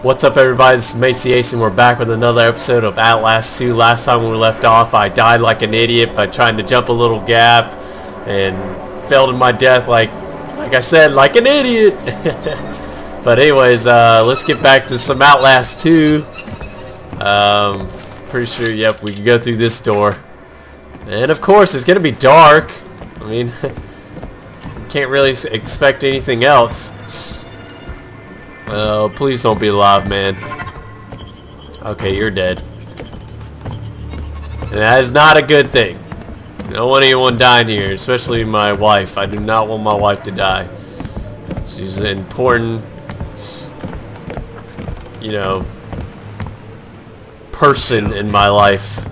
What's up, everybody? This is Macy Ace, and we're back with another episode of Outlast 2. Last time when we left off, I died like an idiot by trying to jump a little gap and fell to my death like I said, like an idiot. But anyways, let's get back to some Outlast 2. Pretty sure, yep, we can go through this door. And of course, it's gonna be dark. I mean, can't really expect anything else. Oh, please don't be alive, man. Okay, you're dead. And that is not a good thing. I don't want anyone dying here, especially my wife. I do not want my wife to die. She's an important, you know, person in my life.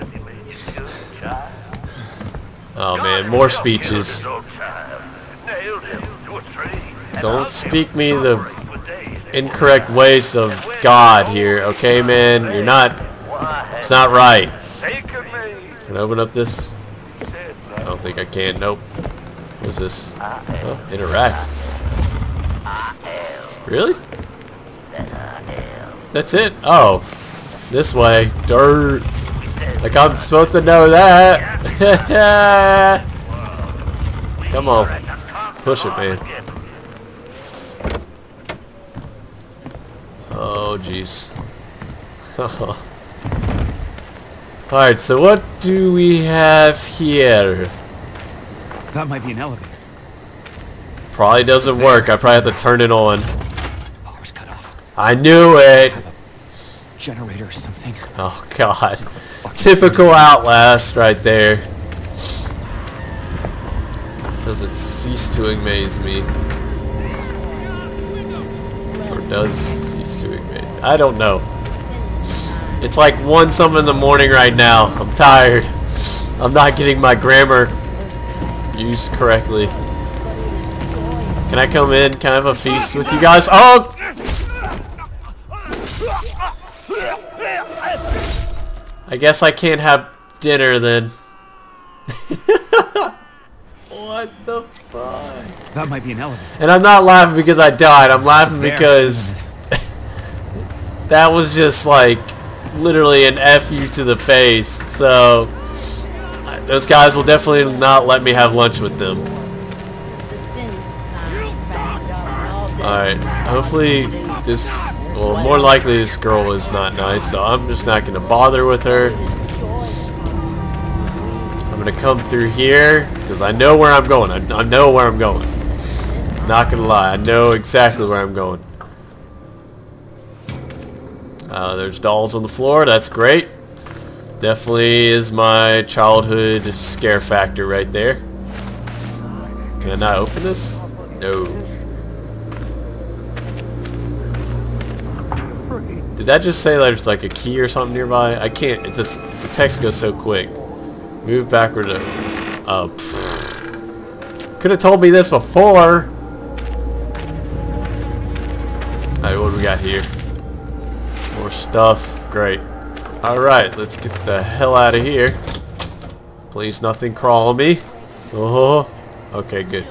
Oh man, more speeches. Don't speak me the incorrect ways of God here, okay, man? You're not. It's not right. Can I open up this? I don't think I can. Nope. What's this? Oh, interact. Really? That's it? Oh, this way. Dirt. Like I'm supposed to know that. Come on, push it, man. Oh, jeez. Alright, so what do we have here? That might be an elevator. Probably doesn't work. I probably have to turn it on. Power's cut off. I knew it! Generator or something. Oh, God. Typical Outlast right there. Doesn't cease to amaze me. Or does cease to amaze me? I don't know. It's like 1 something in the morning right now. I'm tired. I'm not getting my grammar used correctly. Can I come in? Can I have a feast with you guys? Oh! I guess I can't have dinner then. What the fuck? That might be an elevator. And I'm not laughing because I died. I'm laughing because that was just like literally an F you to the face. So those guys will definitely not let me have lunch with them. Alright, hopefully this, well, more likely this girl is not nice, so I'm just not going to bother with her. I'm going to come through here because I know where I'm going. I know where I'm going. Not going to lie, I know exactly where I'm going. There's dolls on the floor. That's great. Definitely is my childhood scare factor right there. Can I not open this? No. Did that just say there's like a key or something nearby? I can't. It just, the text goes so quick. Move backward. Could have told me this before. Alright, what do we got here? More stuff. Great. Alright, let's get the hell out of here. Please, nothing crawl on me. Oh, okay, good.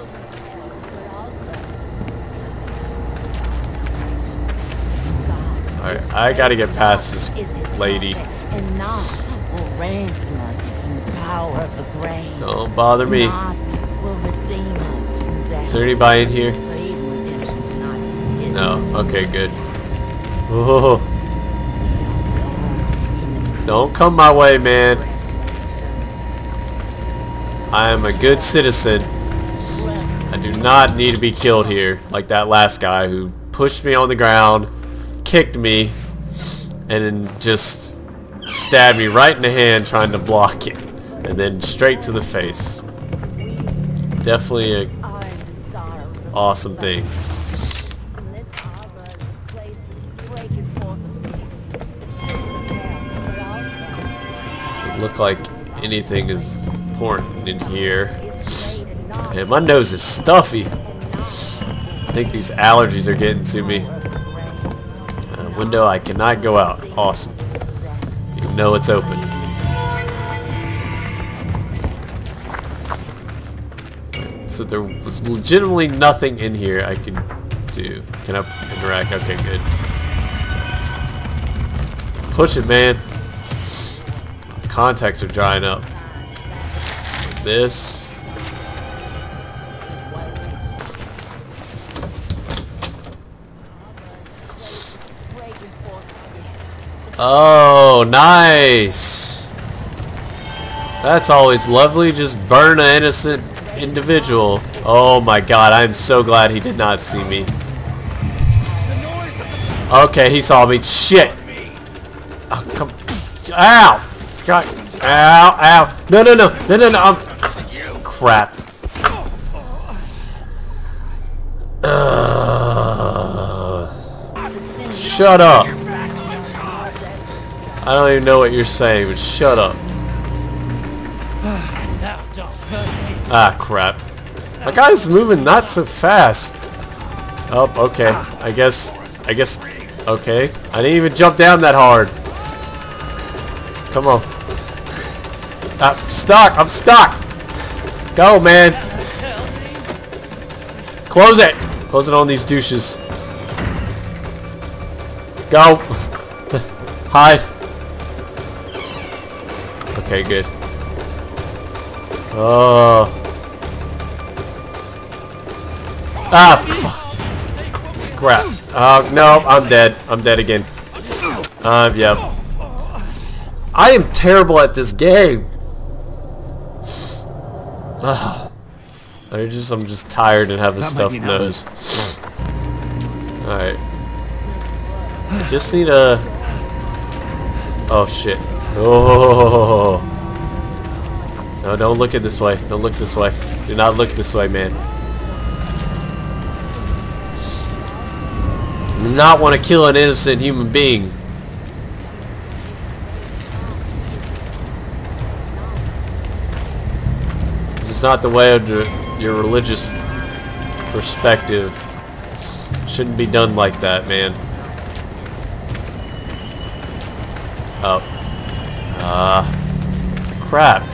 Alright, I gotta get past this lady. Don't bother me. Is there anybody in here? No. Okay, good. Oh. Don't come my way, man. I am a good citizen. I do not need to be killed here like that last guy who pushed me on the ground, kicked me, and then just stabbed me right in the hand trying to block it, and then straight to the face. Definitely a awesome thing. Look like anything is important in here. And my nose is stuffy. I think these allergies are getting to me. Window, I cannot go out. Awesome. You know it's open. So there was legitimately nothing in here I could do. Can I interact? Okay, good. Push it, man. Contacts are drying up. This. Oh, nice. That's always lovely. Just burn an innocent individual. Oh my god, I'm so glad he did not see me. Okay, he saw me. Shit. Oh, come. Ow. God. Ow, ow. No, no, no. No, no, no. Crap. Shut up. I don't even know what you're saying, but shut up. Ah, crap. My guy's moving not so fast. Oh, okay. I guess, okay. I didn't even jump down that hard. Come on. I'm stuck. I'm stuck. Go, man. Close it. Close it on these douches. Go. Hide. Okay, good. Oh. Ah, fuck. Crap. Oh, no, I'm dead. I'm dead again. Yep. I am terrible at this game. I'm just tired and have a stuffed nose. Alright. I just need a... Oh, shit. Oh. No, don't look it this way. Don't look this way. Do not look this way, man. Do not want to kill an innocent human being. This is not the way of your religious perspective. Shouldn't be done like that, man. Oh. Crap.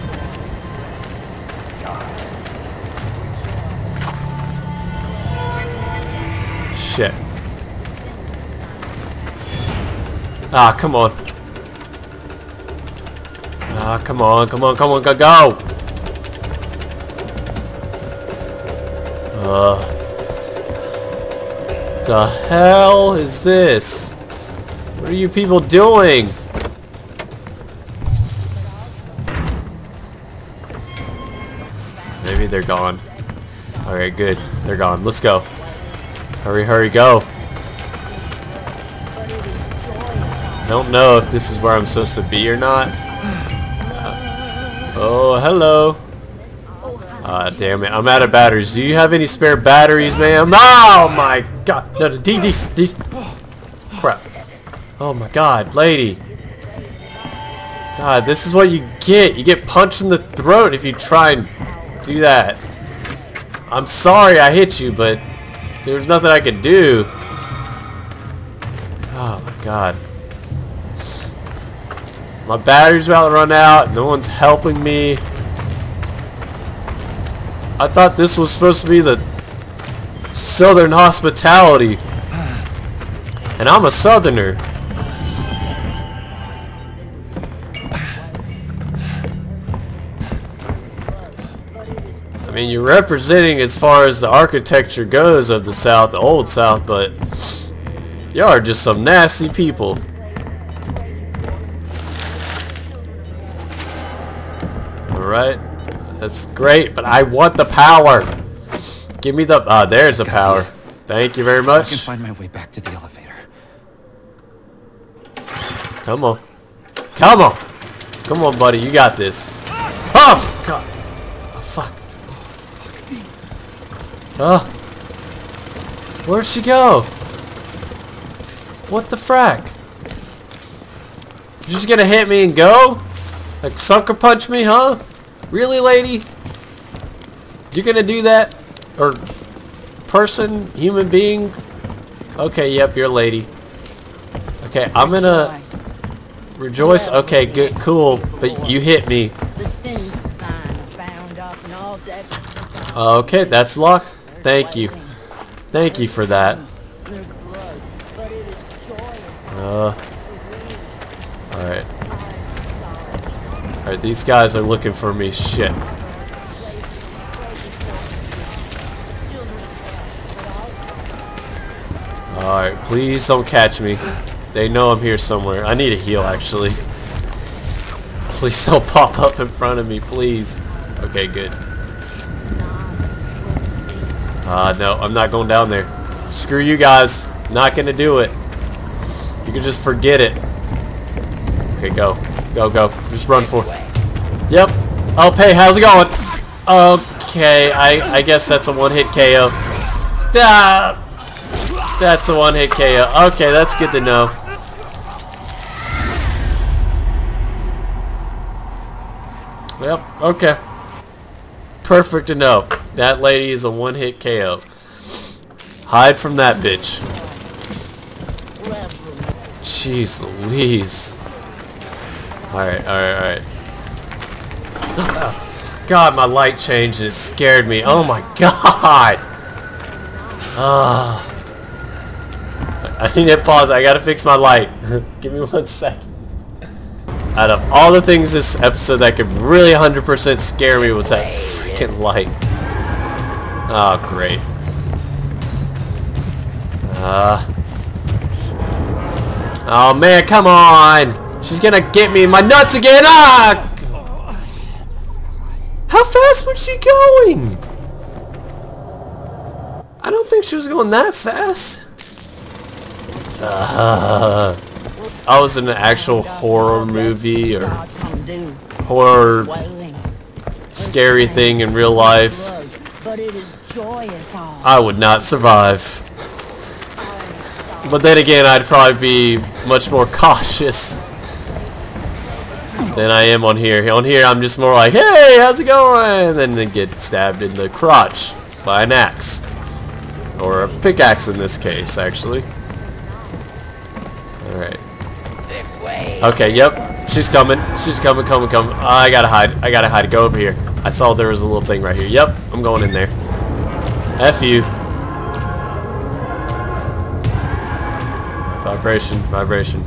Shit. Ah, come on. Ah, come on, come on, come on, go, go! The hell is this? What are you people doing? Maybe they're gone. Alright, good. They're gone. Let's go. Hurry, hurry, go. I don't know if this is where I'm supposed to be or not. Oh, hello. Damn it. I'm out of batteries. Do you have any spare batteries, ma'am? Oh, my God. No, D. Crap. Oh, my God. Lady. God, this is what you get. You get punched in the throat if you try and do that. I'm sorry I hit you, but there's nothing I can do. Oh, my God. My battery's about to run out. No one's helping me. I thought this was supposed to be the Southern hospitality. And I'm a Southerner. I mean, you're representing as far as the architecture goes of the South, the old South, but y'all are just some nasty people. Alright. That's great, but I want the power. Give me the... Ah, there's the power. Thank you very much. I can find my way back to the elevator. Come on. Come on. Come on, buddy. You got this. Oh, God. Oh, fuck. Oh. Where'd she go? What the frack? You just gonna hit me and go? Like sucker punch me, huh? Really, lady? You're gonna do that? Or person, human being? Okay, yep, you're a lady. Okay, I'm gonna rejoice. Okay, good, cool. But you hit me. Okay, that's locked. Thank you. Thank you for that. Alright. Alright, these guys are looking for me. Shit. Alright, please don't catch me. They know I'm here somewhere. I need a heal, actually. Please don't pop up in front of me, please. Okay, good. No, I'm not going down there. Screw you guys. Not gonna do it. You can just forget it. Okay, go. Go, go. Just run for it. Yep. Oh, hey, how's it going? Okay, I guess that's a one-hit KO. That's a one-hit KO. Okay, that's good to know. Yep, okay. Perfect to know. That lady is a one-hit KO. Hide from that bitch. Jeez Louise. Alright, alright, alright. God, my light changed and it scared me. Oh my god! I need to pause. I gotta fix my light. Give me 1 second. Out of all the things this episode that could really 100% scare me was that freaking light. Oh, great. Oh man, come on! She's gonna get me in my nuts again! Ah! How fast was she going? I don't think she was going that fast. I was in an actual horror movie or horror scary thing in real life, I would not survive. But then again, I'd probably be much more cautious than I am on here. On here, I'm just more like, hey, how's it going? And then get stabbed in the crotch by an axe. Or a pickaxe in this case, actually. Alright. Okay, yep. She's coming. She's coming, coming. I gotta hide. I gotta hide. Go over here. I saw there was a little thing right here. Yep, I'm going in there. F you. Vibration, vibration.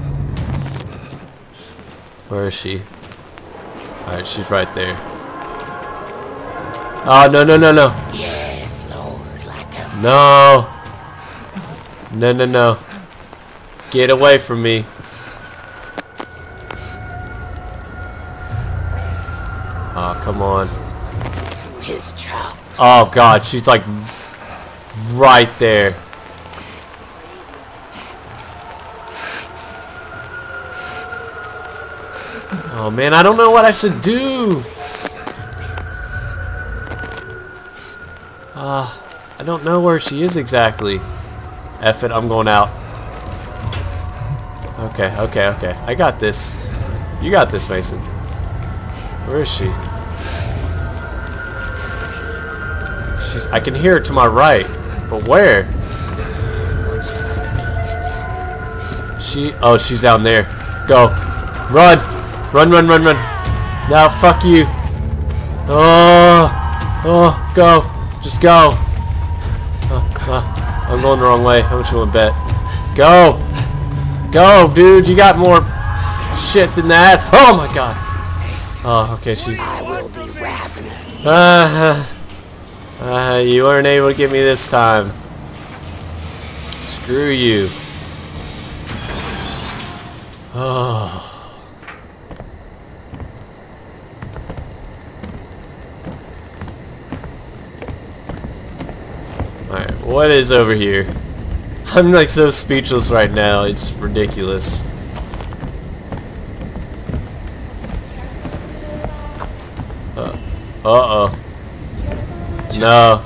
Where is she? Alright, she's right there. Oh, no, no, no, no. Yes, Lord, like a... No. No, no, no. Get away from me. Oh, come on. His chops. Oh, God, she's like right there. Oh, man, I don't know what I should do. I don't know where she is exactly. F it, I'm going out. Okay, okay, okay. I got this. You got this, Mason. Where is she? I can hear her to my right, but where? Oh, she's down there. Go. Run! Run, run, run, run. Now, fuck you. Oh, go. Just go. I'm going the wrong way. How much you want to bet? Go. Go, dude. You got more shit than that. Oh, my God. Oh, okay. She's... I will be ravenous. You weren't able to get me this time. Screw you. Oh. Alright, what is over here? I'm like so speechless right now, it's ridiculous. Uh-oh. No.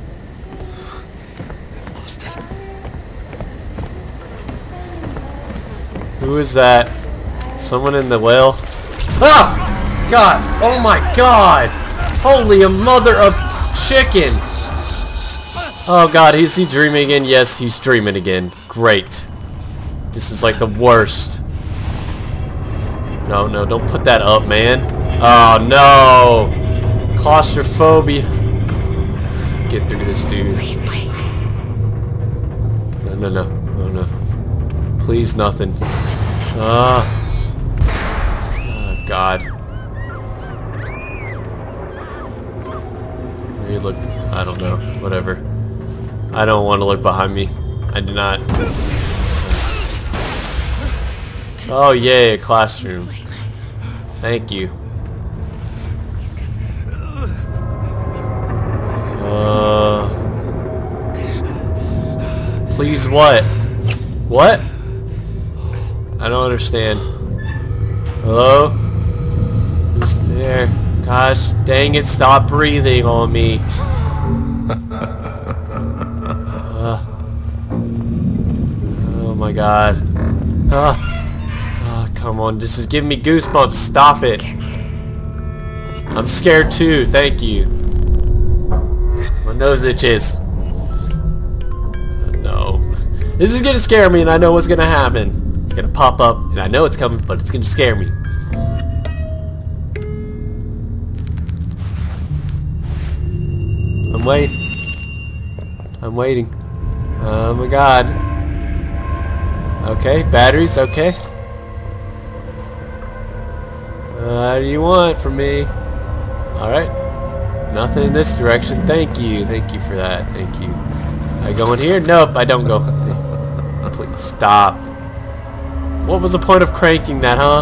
I've lost it. Who is that? Someone in the well? Ah! God! Oh my God! Holy a mother of chicken! Oh God, is he dreaming again? Yes, he's dreaming again. Great. This is like the worst. No, no, don't put that up, man. Oh no! Claustrophobia. Get through this, dude. No, no, no. Oh no. Please, nothing. God. Maybe look. I don't know. Whatever. I don't want to look behind me. I do not. Oh yay, a classroom. Thank you. Please what? What? I don't understand. Hello? Who's there? Gosh, dang it, stop breathing on me. Oh my god. Oh, come on, this is giving me goosebumps. Stop it. I'm scared too, thank you. My nose itches. No. This is gonna scare me and I know what's gonna happen. It's gonna pop up and I know it's coming, but it's gonna scare me. I'm waiting. I'm waiting. Oh my god. Okay, batteries, okay. What do you want from me? Alright. Nothing in this direction. Thank you. Thank you for that. Thank you. I go in here? Nope, I don't go. Please stop. What was the point of cranking that, huh?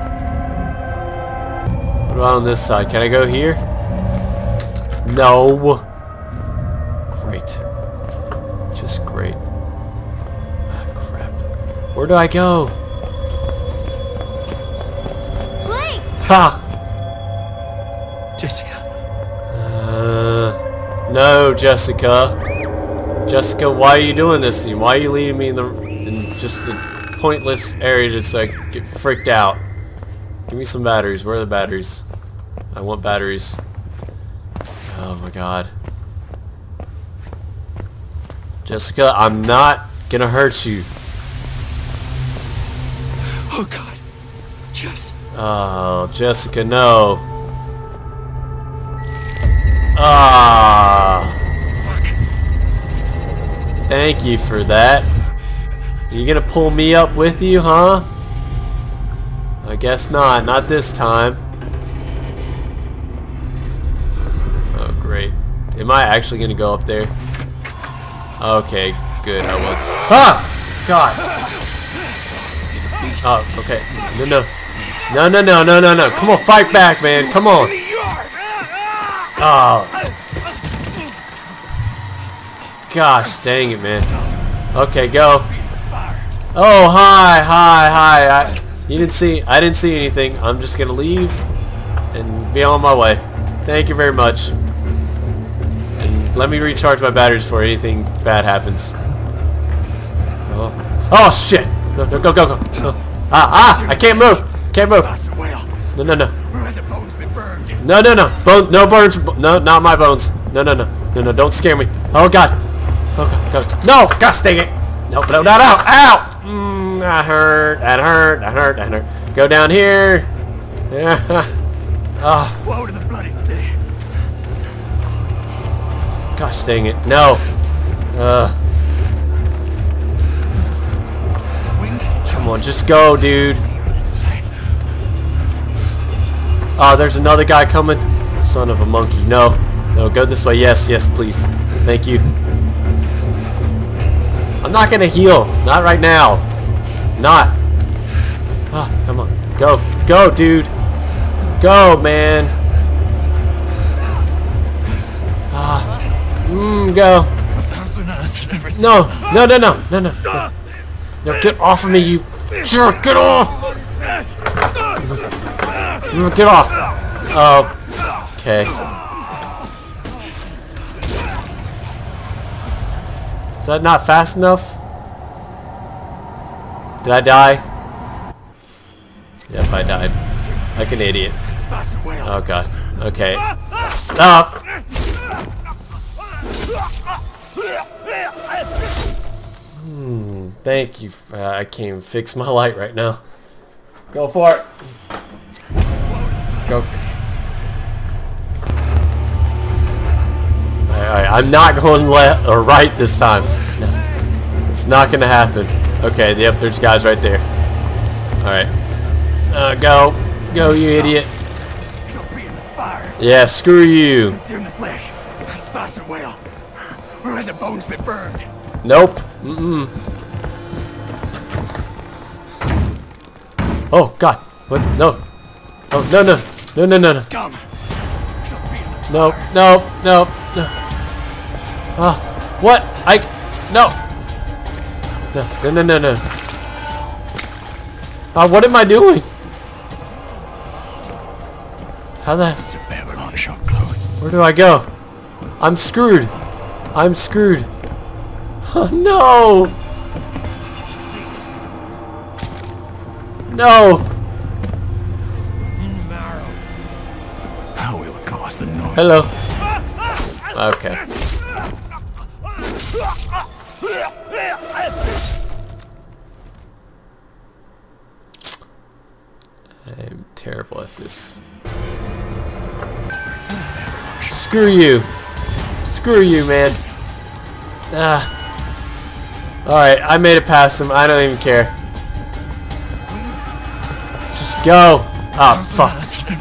What about on this side? Can I go here? No. Great. Just great. Ah, crap. Where do I go? Blake! Ha! Jessica. No, Jessica. Jessica, why are you doing this to me? Why are you leading me in just a pointless area to just like get freaked out? Give me some batteries. Where are the batteries? I want batteries. Oh my god. Jessica, I'm not gonna hurt you. Oh god. Jess. Oh, Jessica, no. Ah. Thank you for that. Are you gonna pull me up with you, huh? I guess not. Not this time. Oh, great. Am I actually gonna go up there? Okay, good. I was. Ah! God. Oh, okay. No. Come on, fight back, man. Come on. Oh. Gosh, dang it, man. Okay, go. Oh, hi. I didn't see anything. I'm just gonna leave and be on my way. Thank you very much. And let me recharge my batteries before anything bad happens. Oh shit! No, go. No. I can't move. No. No. No burns. No, not my bones. No. Don't scare me. Oh god. Oh god. No! Gosh dang it! No. Ow! That hurt. Go down here. Yeah. Oh. Woe to the bloody city. Gosh dang it. No. Come on, just go, dude. Oh, there's another guy coming. Son of a monkey. No, go this way. Yes, please. Thank you. I'm not gonna heal. Not right now. Not. Ah, come on. Go, dude. Go, man. Go. No. No, get off of me, you jerk. Get off. Get off. Oh. Okay. Is that not fast enough? Did I die? Yep, I died. Like an idiot. Oh god. Okay. Stop! Thank you. I can't even fix my light right now. Go for it. Go. Alright, I'm not going left or right this time. No, it's not gonna happen. Okay, yep, there's guys right there. Alright. Go. Go, you idiot. You'll be in the fire. Yeah, screw you. You're in the flesh. That's Fasten Whale. Or let the bones be burned. Nope. Mm-mm. Oh, God. What? No. Oh, no, no. No, no, no, no. Scum. You'll be in the No, no, no, no. Oh, what? No. No, no, no, no, no. What am I doing? How the... It's a Babylon shop clothes. Where do I go? I'm screwed. I'm screwed. Oh, no. No. How will it cause the noise? Hello. Okay. I'm terrible at this. Screw you. Screw you, man. Alright, I made it past him. I don't even care. Just go. Oh, fuck.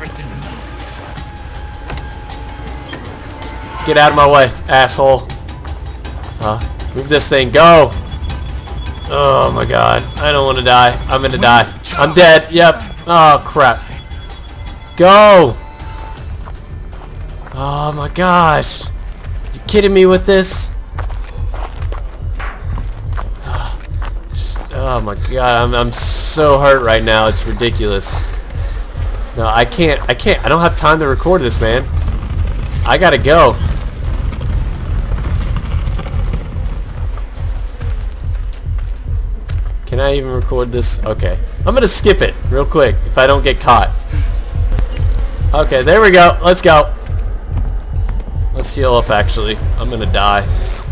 Get out of my way, asshole. Move this thing. Go. Oh, my God. I don't want to die. I'm going to die. I'm dead. Yep. Oh, crap. Go. Oh, my gosh. You kidding me with this? Oh my God, I'm so hurt right now. It's ridiculous. No, I can't. I don't have time to record this, man. I gotta go. Can I even record this? Okay. I'm gonna skip it real quick if I don't get caught. Okay, there we go. Let's go. Let's heal up, actually. I'm gonna die.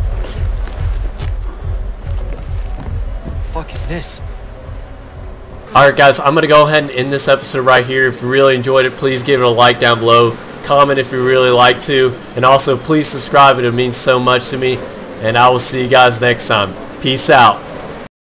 Fuck is this? Alright guys, I'm going to go ahead and end this episode right here. If you really enjoyed it, please give it a like down below. Comment if you really like to. And also, please subscribe. It means so much to me. And I will see you guys next time. Peace out.